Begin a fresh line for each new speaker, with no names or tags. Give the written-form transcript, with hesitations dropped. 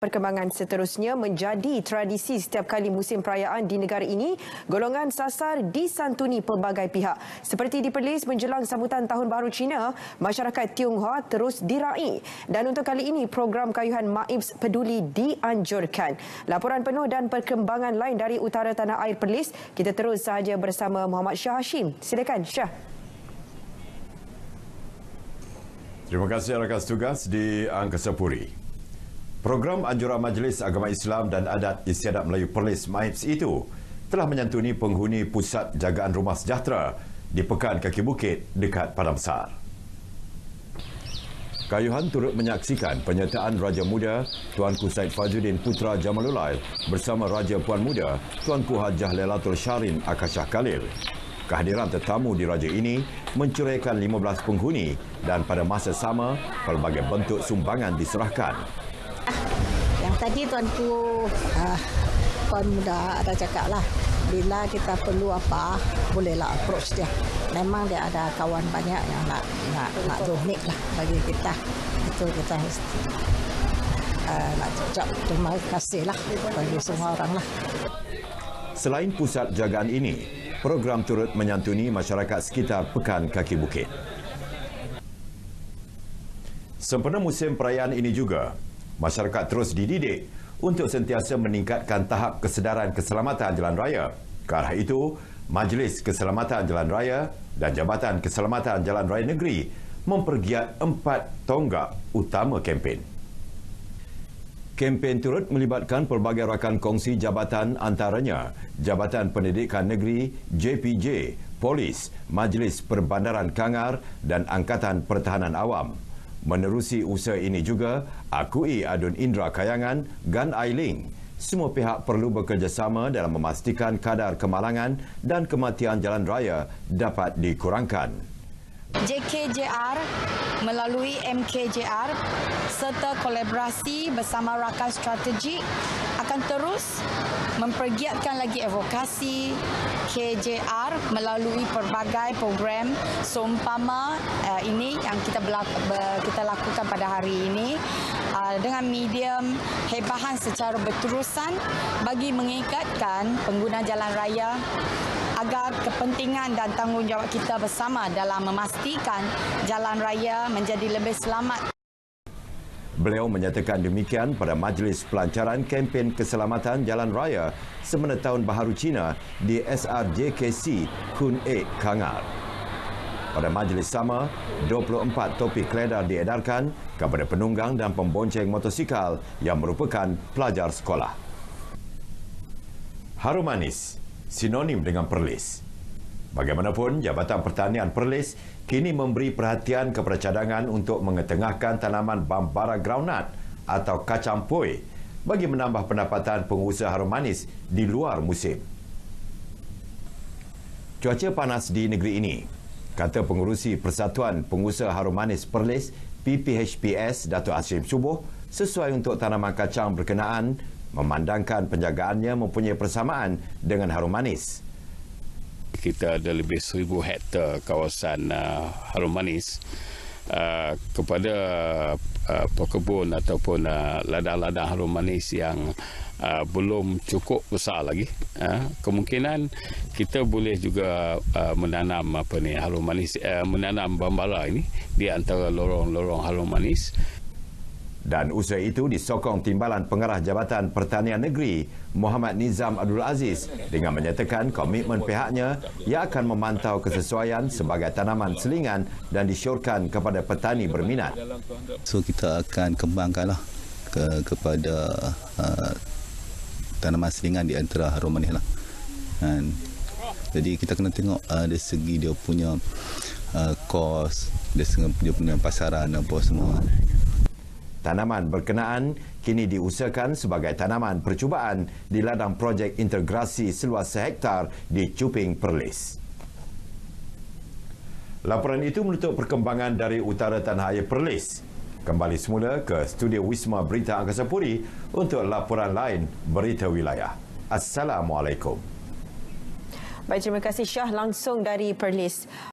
Perkembangan seterusnya menjadi tradisi setiap kali musim perayaan di negara ini, golongan sasar disantuni pelbagai pihak. Seperti di Perlis menjelang sambutan Tahun Baru Cina, masyarakat Tionghoa terus diraih. Dan untuk kali ini, program kayuhan Maibs Peduli dianjurkan. Laporan penuh dan perkembangan lain dari utara tanah air Perlis, kita terus sahaja bersama Muhammad Shah Hashim. Silakan, Shah.
Terima kasih rakan tugas di Angkasa Puri. Program anjuran Majlis Agama Islam dan Adat Istiadat Melayu Perlis Maibs itu telah menyantuni penghuni Pusat Jagaan Rumah Sejahtera di Pekan Kaki Bukit dekat Padang Besar. Kayuhan turut menyaksikan penyertaan Raja Muda Tuanku Said Fajuddin Putra Jamalulail bersama Raja Puan Muda Tuanku Hajah Lailatul Syarin Akashah Khalil. Kehadiran tetamu di raja ini mencuraikan 15 penghuni dan pada masa sama pelbagai bentuk sumbangan diserahkan.
Yang tadi Tuanku Puan Muda ada cakap lah, bila kita perlu apa, bolehlah approach dia. Memang dia ada kawan banyak yang nak donate lah bagi kita. Itu kita mesti nak cakap terima kasih lah bagi semua orang lah.
Selain pusat jagaan ini, program turut menyantuni masyarakat sekitar Pekan Kaki Bukit. Sempena musim perayaan ini juga, masyarakat terus dididik untuk sentiasa meningkatkan tahap kesedaran keselamatan jalan raya. Ke arah itu, Majlis Keselamatan Jalan Raya dan Jabatan Keselamatan Jalan Raya Negeri mempergiat 4 tonggak utama kempen. Kempen turut melibatkan pelbagai rakan kongsi jabatan antaranya Jabatan Pendidikan Negeri, JPJ, Polis, Majlis Perbandaran Kangar dan Angkatan Pertahanan Awam. Menerusi usaha ini juga, Akui Adun Indra Kayangan, Gan Ailing. Semua pihak perlu bekerjasama dalam memastikan kadar kemalangan dan kematian jalan raya dapat dikurangkan.
JKJR melalui MKJR serta kolaborasi bersama rakan strategik akan terus mempergiatkan lagi advokasi KJR melalui pelbagai program seumpama ini yang kita lakukan pada hari ini dengan medium hebahan secara berterusan bagi mengikatkan pengguna jalan raya agar kepentingan dan tanggungjawab kita bersama dalam memastikan jalan raya menjadi lebih selamat.
Beliau menyatakan demikian pada Majlis Pelancaran Kempen Keselamatan Jalan Raya semena Tahun Baharu Cina di SRJKC Kun 8 Kangar. Pada majlis sama, 24 topi keledar diedarkan kepada penunggang dan pembonceng motosikal yang merupakan pelajar sekolah. Harum manis sinonim dengan Perlis. Bagaimanapun, Jabatan Pertanian Perlis kini memberi perhatian kepada cadangan untuk mengetengahkan tanaman bambara groundnut atau kacang poi bagi menambah pendapatan pengusaha harum manis di luar musim. Cuaca panas di negeri ini, kata pengurusi Persatuan Pengusaha Harum Manis Perlis PPHPS Datuk Hashim Subuh, sesuai untuk tanaman kacang berkenaan memandangkan penjagaannya mempunyai persamaan dengan harum manis.
Kita ada lebih 1,000 hektar kawasan harum manis kepada pekebun ataupun ladang-ladang harum manis yang belum cukup besar lagi. Kemungkinan kita boleh juga menanam harum manis, menanam bambara ini di antara lorong-lorong harum manis.
Dan usaha itu disokong Timbalan Pengarah Jabatan Pertanian Negeri Muhammad Nizam Abdul Aziz dengan menyatakan komitmen pihaknya yang akan memantau kesesuaian sebagai tanaman selingan dan disyorkan kepada petani berminat.
So kita akan kembangkanlah kepada tanaman selingan di antara harum manis lah. Jadi kita kena tengok dari segi dia punya kos, dari segi dia punya pasaran apa semua.
Tanaman berkenaan kini diusahakan sebagai tanaman percubaan di ladang projek integrasi seluas 1 hektar di Cuping Perlis. Laporan itu menutup perkembangan dari utara tanah air Perlis. Kembali semula ke studio Wisma Berita Angkasa Puri untuk laporan lain Berita Wilayah. Assalamualaikum.
Baik, terima kasih Syah langsung dari Perlis.